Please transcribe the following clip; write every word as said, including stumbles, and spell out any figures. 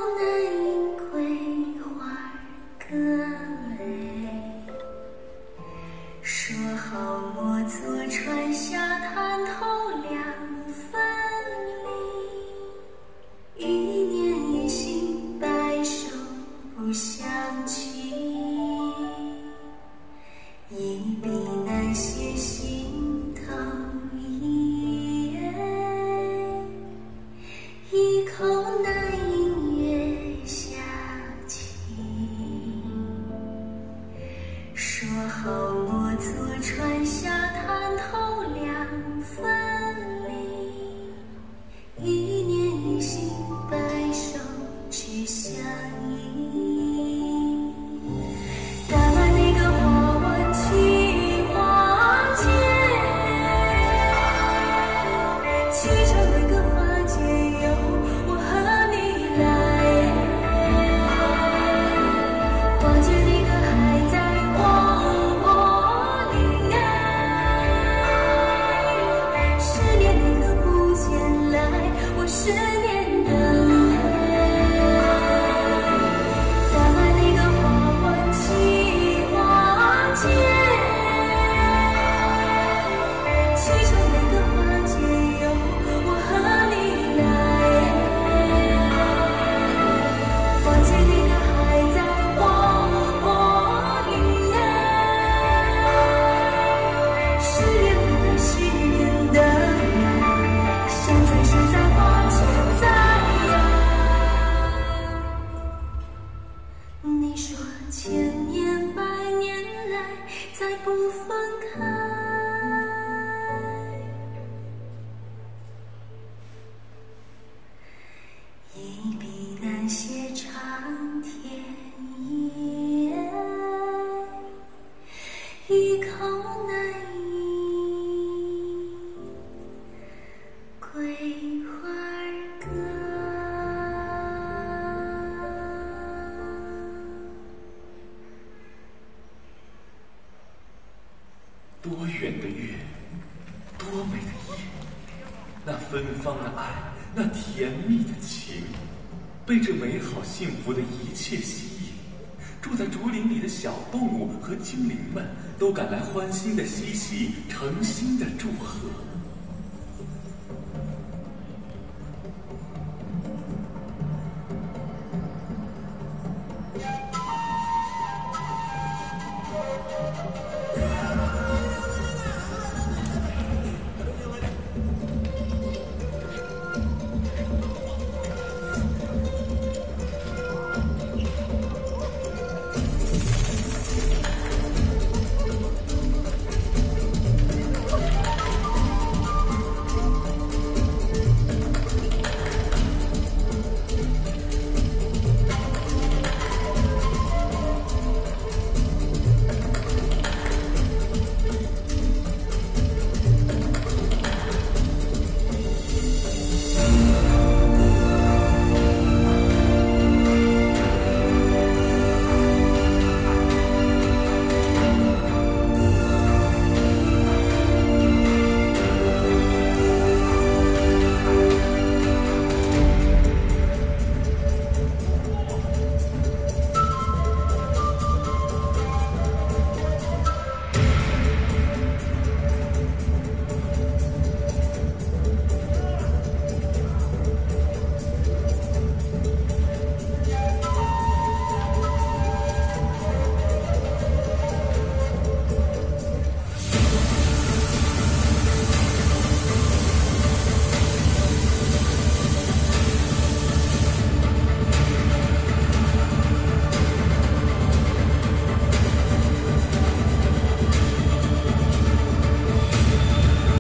南迎桂花歌哎，说好莫坐船下滩头两分离，一年一心白首不相弃，一笔难写心头意，一口难饮月下情。说好莫坐船下滩头两分离，一年一心白首只相依。打满那个花湾七花街，去找那个花街有我和你来。花街那个还在广播里哎，十年那个不见来，我十年等打满那个花湾七花街，去找那个花街有我和你来。花街那个还在广播里哎，十年等十年等，现在是在花前在呀。你说千年百年来再不分开，一笔难写长天意，一口难饮桂花歌。 多远的月，多美的夜，那芬芳的爱，那甜蜜的情，被这美好幸福的一切吸引。住在竹林里的小动物和精灵们都赶来欢欣的嬉戏，诚心的祝贺。